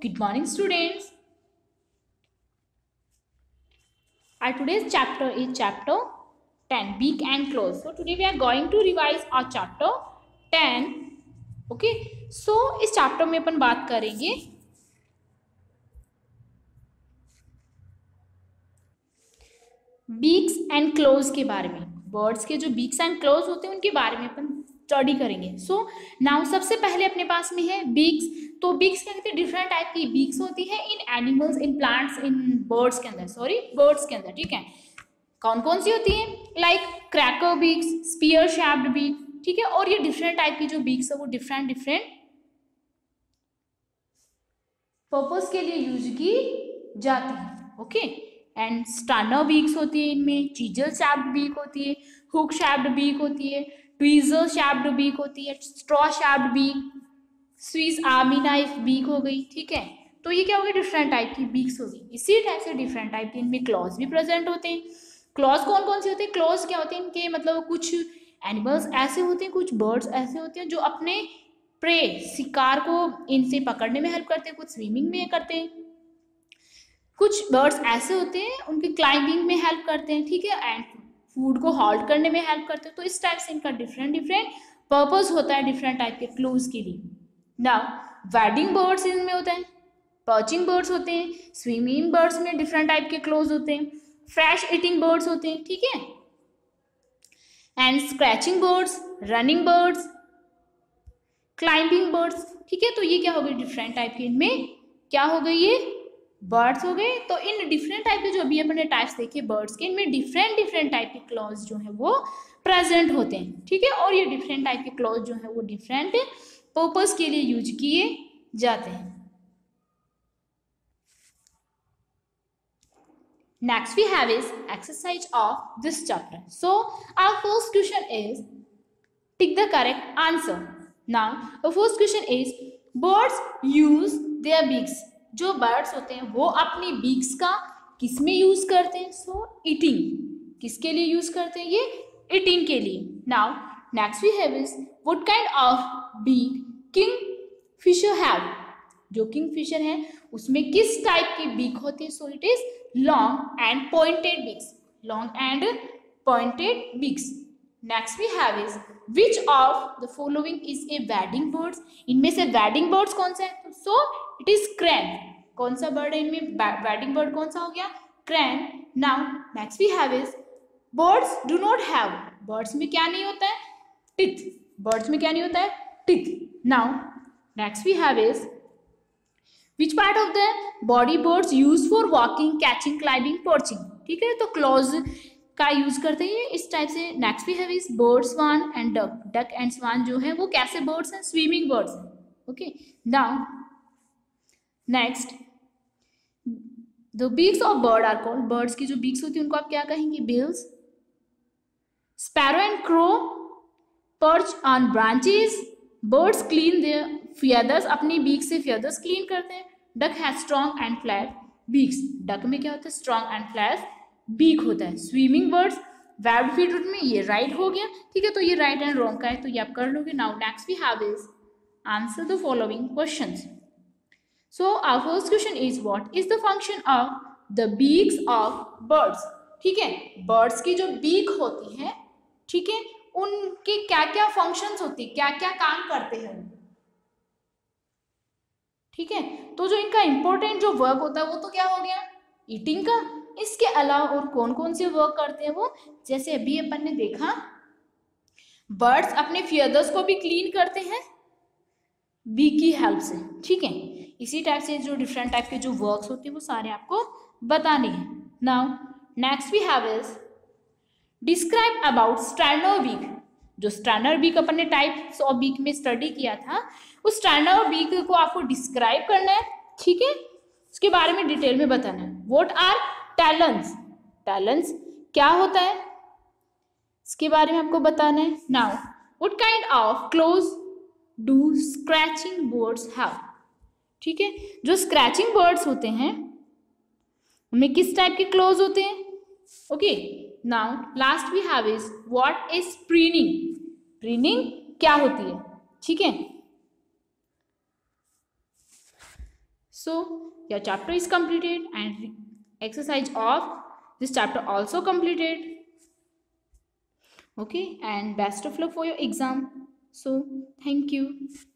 Good morning, students. Our today's chapter is chapter 10, beak and claws. So today we are going to revise our chapter 10. Okay. So इस chapter में अपन बात करेंगे beaks and claws के बारे में. Birds के जो beaks and claws होते हैं उनके बारे में अपन स्टडी करेंगे. सो नाउ सबसे पहले अपने पास में है बीक्स. तो बीक्स क्या कहते हैं, डिफरेंट टाइप की बीक्स होती है in animals, in plants, in birds के अंदर, सॉरी बर्ड्स के अंदर. ठीक है, कौन कौन सी होती है, like cracker beaks, spear shaped beak. ठीक है, और ये डिफरेंट टाइप की जो बीक्स है वो डिफरेंट डिफरेंट पर्पस के लिए यूज की जाती है. ओके, एंड स्टर्नर बीक्स होती है इनमें, चीजल शैप्ड बीक होती है, हुक शैप्ड बीक होती है, ट्वीजर शैप्ड बीक होती है, straw shaped beak, swiss army knife beak हो गई. ठीक है, तो ये क्या हो गई, डिफरेंट टाइप की बीक्स होगी. इसी टाइप से डिफरेंट टाइप के इनमें क्लॉज भी प्रेजेंट होते हैं. क्लॉज कौन कौन से होते हैं, क्लॉज क्या होते हैं इनके, मतलब कुछ एनिमल्स ऐसे होते हैं, कुछ बर्ड्स ऐसे होते हैं जो अपने प्रे शिकार को इनसे पकड़ने में हेल्प करते हैं, कुछ स्विमिंग में करते हैं. कुछ बर्ड्स ऐसे होते हैं उनके क्लाइंबिंग में हेल्प करते हैं. ठीक है, एंड फूड को होल्ड करने में हेल्प करते हैं. तो इस टाइप से इनका डिफरेंट डिफरेंट पर्पस होता है डिफरेंट टाइप के क्लोज के लिए. नाउ वाइडिंग बर्ड्स इनमें होता है, पर्चिंग बर्ड्स होते हैं, स्विमिंग बर्ड्स में डिफरेंट टाइप के क्लोज होते हैं, फ्रेश ईटिंग बर्ड्स होते हैं. ठीक है, and scratching birds, running birds, climbing birds. ठीक है, तो ये क्या हो गई, डिफरेंट टाइप के इनमें क्या हो गई, ये बर्ड्स हो गए. तो इन डिफरेंट टाइप के जो अभी अपने टाइप्स देखे बर्ड्स के, इनमें डिफरेंट डिफरेंट टाइप के क्लॉज जो है वो प्रेजेंट होते हैं. ठीक है, और ये डिफरेंट टाइप के क्लॉज जो है वो डिफरेंट पर्पस के लिए यूज किए जाते हैं. Next we have is exercise of this chapter. So our first question is tick the correct answer. Now the first question is birds use their beaks. जो बर्ड्स होते हैं वो अपनी बीक्स का किस में यूज करते हैं, सो ईटिंग. किसके लिए यूज करते हैं, ये ईटिंग के लिए. Now next we have is what kind of beak kingfisher have. जो किंग फिशर है उसमें किस टाइप की बीक होती है, so it is long and pointed beaks. Long and pointed beaks. Next we have is which of the following is a wading birds. इनमें से wedding birds कौन सा है, सो इट इज क्रैन. कौन सा बर्ड है इनमें, वैडिंग बर्ड कौन सा हो गया, crane. Now next we have is birds do not have. Birds में क्या नहीं होता है, टिथ. बर्ड्स में क्या नहीं होता है, teeth. Now next we have is which part of the body birds use for walking, catching, climbing, perching. ठीक है, तो क्लॉज का यूज करते हैं इस टाइप से. Next we have is bird, swan and duck. Duck and swan जो है वो कैसे बर्ड्स हैं, स्विमिंग बर्ड्स हैं. Okay, now next the beaks of bird are called. Birds की जो बीक्स होती है उनको आप क्या कहेंगे, bills. Sparrow and crow perch on branches. Birds clean their feathers. अपनी बीक से feathers क्लीन करते हैं. Duck has strong and flat beaks. Duck में क्या होता है, स्ट्रॉन्ग एंड फ्लैट बीक होता है. स्विमिंग बर्ड्स वेब्ड फीट में, ये राइट हो गया. ठीक है, तो ये राइट एंड रॉन्ग का है तो ये आप कर लोगे. Now next we have is answer the following questions. So our first question is what is the function of the beaks of birds. ठीक है, बर्ड्स की जो बीक होती है, ठीक है, उनके क्या क्या फंक्शंस होती है, क्या क्या काम करते हैं. ठीक है, तो जो इनका इंपॉर्टेंट जो वर्क होता है वो तो क्या हो गया, ईटिंग का. इसके अलावा और कौन कौन से वर्क करते हैं वो, जैसे अभी अपन ने देखा बर्ड्स अपने फियदर्स को भी क्लीन करते हैं बीक की हेल्प से. ठीक है, इसी टाइप से जो डिफरेंट टाइप के जो वर्क्स होते हैं वो सारे आपको बताने हैं. Now next we have is describe about strainer beak. जो स्टर्नर बीक अपन ने टाइप्स ऑफ बीक में स्टडी किया था, उस स्टर्नर बीक को आपको डिस्क्राइब करना है. ठीक है, उसके बारे में डिटेल में बताना है. What are talents. टैलेंट्स क्या होता है इसके बारे में आपको बताना है. Now what kind of claws do scratching birds have. ठीक है, जो स्क्रैचिंग बर्ड्स होते हैं उनमें किस टाइप के क्लोज होते हैं. Okay, now last we have is what is preening. Preening क्या होती है. ठीक है, So your chapter is completed and exercise of this chapter also completed. Okay, and best of luck for your exam. So thank you.